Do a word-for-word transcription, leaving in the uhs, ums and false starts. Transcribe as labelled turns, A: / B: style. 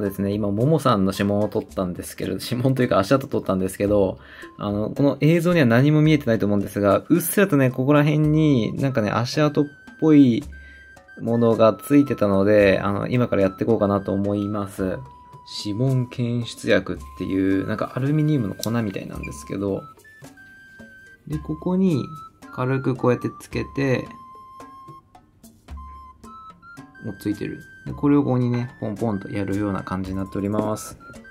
A: ですね、今、ももさんの指紋を取ったんですけど、指紋というか足跡取ったんですけど、あの、この映像には何も見えてないと思うんですが、うっすらとね、ここら辺になんかね、足跡っぽいものがついてたので、あの、今からやっていこうかなと思います。指紋検出薬っていう、なんかアルミニウムの粉みたいなんですけど、で、ここに軽くこうやってつけて、もうついてる。で、これをここにね、ポンポンとやるような感じになっております。